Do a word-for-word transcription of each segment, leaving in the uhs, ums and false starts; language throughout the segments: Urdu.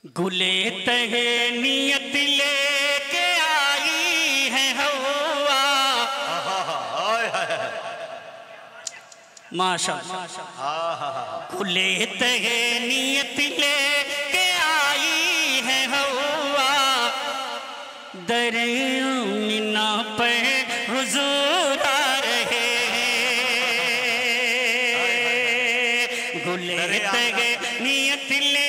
گلے تہے نیت لے کے آئی ہے ہوا ماشاء اللہ گلے تہے نیت لے کے آئی ہے ہوا در آمنہ پر حضور آ رہے گلے تہے نیت لے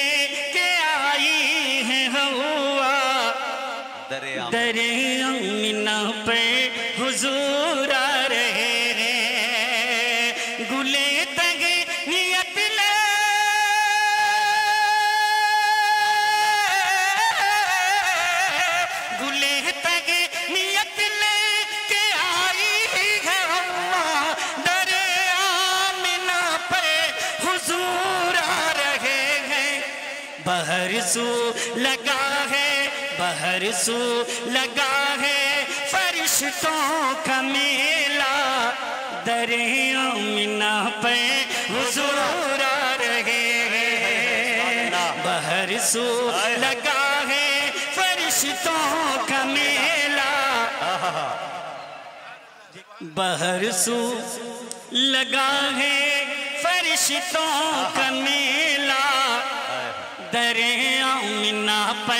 در آمنہ پہ حضور آ رہے ہیں گلے تگ نیت لے گلے تگ نیت لے کے آئی ہے ہوا در آمنہ پہ حضور آ رہے ہیں بہر سو لگا ہے بہر سو لگا ہے فرشتوں کا میلہ در آمنہ پہ حضور آ رہے ہیں بہر سو لگا ہے فرشتوں کا میلہ بہر سو لگا ہے فرشتوں کا میلہ در آمنہ پہ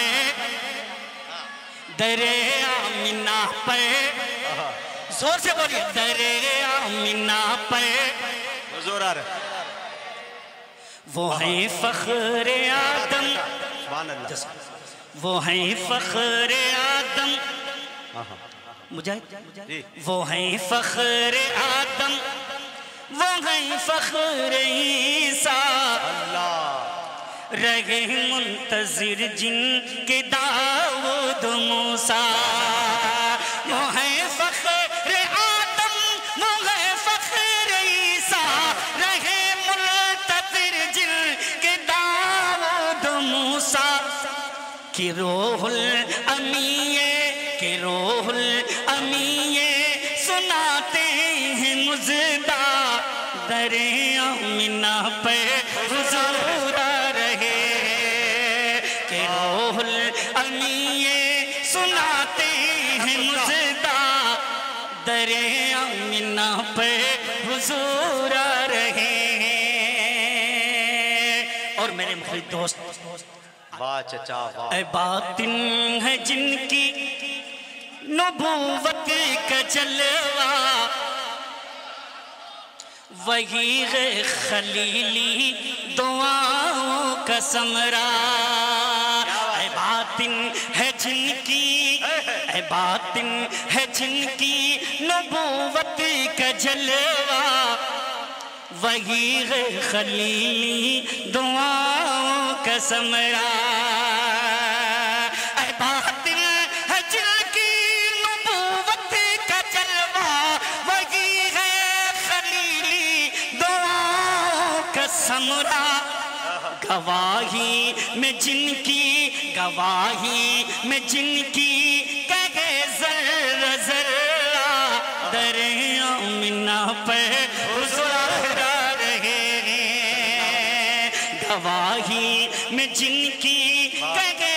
در آمنہ پہ زور سے بولیے در آمنہ پہ حضور آ رہے وہ ہیں فخر آدم وہ ہیں فخر آدم مجاہد وہ ہیں فخر آدم وہ ہیں فخر عیسیٰ رہے منتظر جن کے داؤد موسیٰ وہ ہیں فخر آدم وہ ہیں فخر عیسیٰ رہے منتظر جن کے داؤد موسیٰ کہ روح الامین کہ روح الامین سناتے ہیں مزدہ در آمنہ پہ حضور آ رہے کہ روح الامین سناتے ہیں مزدہ در آمنہ پہ حضور آ رہے ہیں اور میرے مخلص دوست واہ چچا واہ اے باطن ہے جن کی نبوت کا جلوہ وہی ہے خلیلی دعاؤں کا ثمرہ اے باطن ہے جن کی اے باطن ہے جن کی نبوت کا جلوہ وہی ہے خلیلی دعاؤں کا ثمرہ اے باطن ہے جن کی نبوت کا جلوہ وہی ہے خلیلی دعاؤں کا ثمرہ گواہی میں جن کی گواہی میں جن کی کہے ذرہ ذرہ در آمنہ پہ حضور آ رہے ہیں گواہی میں جن کی کہے